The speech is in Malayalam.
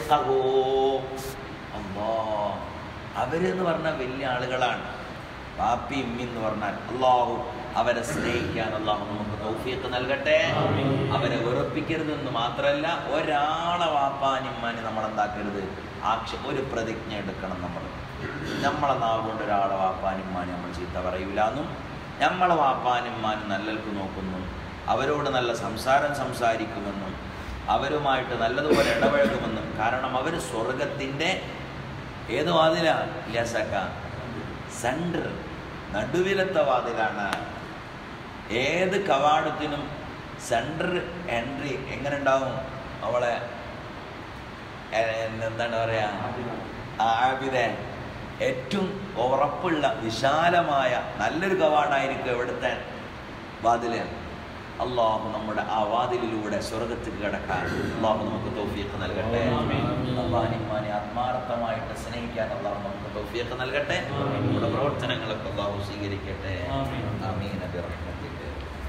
റിസ്ഖഹു. അല്ലാഹ് അവരെന്ന് പറഞ്ഞാൽ വലിയ ആളുകളാണ്. ബാപ്പി ഇമ്മി എന്ന് പറഞ്ഞാൽ അല്ലാഹു അവരെ സ്നേഹിക്കാൻ അല്ലാഹു നമുക്ക് തൗഫീഖ് നൽകട്ടെ. അവരെ വെറുപ്പിക്കരുതെന്ന് മാത്രമല്ല, ഒരാളെ വാപ്പാനിമ്മാനി നമ്മളെന്താക്കരുത്, ഒരു പ്രതിജ്ഞ എടുക്കണം. നമ്മളെ നാവ് കൊണ്ട് ഒരാളെ വാപ്പാനിമ്മാനി നമ്മൾ ചീത്ത പറയൂലെന്നും, നമ്മളെ വാപ്പാനിമ്മാനി നല്ലൽക്ക് നോക്കുന്നു, അവരോട് നല്ല സംസാരം സംസാരിക്കുമെന്നും, അവരുമായിട്ട് നല്ലതുപോലെ ഇടപഴകുമെന്നും. കാരണം അവർ സ്വർഗത്തിൻ്റെ ഏത് വാതിലാണ്? ലസക്ക സെൻറ്റർ, നടുവിലത്തെ വാതിലാണ്. ഏത് കവാടത്തിനും സെൻറ്റർ എൻട്രി എങ്ങനെ ഉണ്ടാവും? അവളെ എന്താണ് പറയുക, ആബിദെ ഏറ്റവും ഉറപ്പുള്ള വിശാലമായ നല്ലൊരു കവാടായിരിക്കും എവിടുത്തെ വാതില്. അള്ളാഹു നമ്മുടെ ആ വാതിലിലൂടെ സ്വർഗത്തിൽ കിടക്കാൻ അള്ളാഹു നമുക്ക് തൗഫീഖ് നൽകട്ടെ. അള്ളാഹിമാനെ ആത്മാർത്ഥമായിട്ട് സ്നേഹിക്കാൻ അള്ളാഹു നമുക്ക് തൗഫീഖ് നൽകട്ടെ. നമ്മുടെ പ്രവർത്തനങ്ങളൊക്കെ അള്ളാഹു സ്വീകരിക്കട്ടെ. ആമീൻ ബിറഹ്മതിക.